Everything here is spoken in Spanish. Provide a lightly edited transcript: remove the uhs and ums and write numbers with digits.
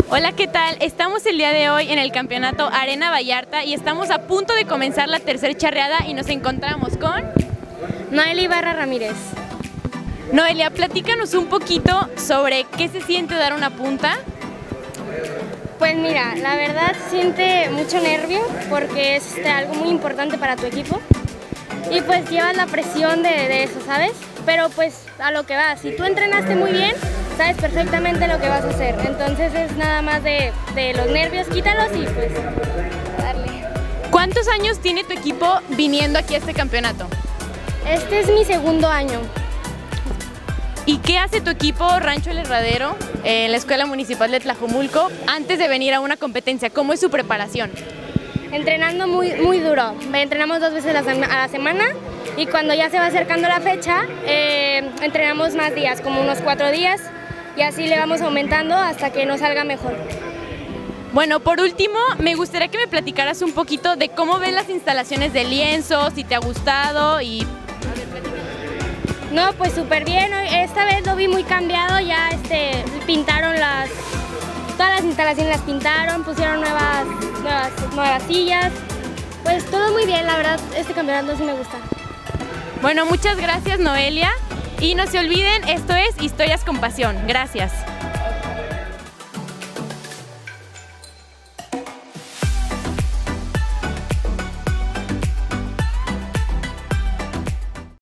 Hola, ¿qué tal? Estamos el día de hoy en el campeonato Arena Vallarta y estamos a punto de comenzar la tercera charreada y nos encontramos con Noelia Ibarra Ramírez. Noelia. Platícanos un poquito sobre qué se siente dar una punta. Pues mira, la verdad siente mucho nervio porque es algo muy importante para tu equipo y pues llevas la presión de eso, ¿sabes? Pero pues a lo que vas, si tú entrenaste muy bien, sabes perfectamente lo que vas a hacer, entonces es nada más de los nervios, quítalos y pues darle. ¿Cuántos años tiene tu equipo viniendo aquí a este campeonato? Este es mi segundo año. ¿Y qué hace tu equipo Rancho El Herradero en la Escuela Municipal de Tlajomulco antes de venir a una competencia? ¿Cómo es su preparación? Entrenando muy duro, entrenamos 2 veces a la semana y cuando ya se va acercando la fecha, entrenamos más días, como unos 4 días y así le vamos aumentando hasta que nos salga mejor. Bueno, por último, me gustaría que me platicaras un poquito de cómo ves las instalaciones de lienzo, si te ha gustado y... No, pues súper bien, esta vez lo vi muy cambiado, ya pintaron todas las instalaciones las pintaron, pusieron nuevas sillas, pues todo muy bien, la verdad, este campeonato sí me gusta. Bueno, muchas gracias, Noelia, y no se olviden, esto es Historias con Pasión. Gracias.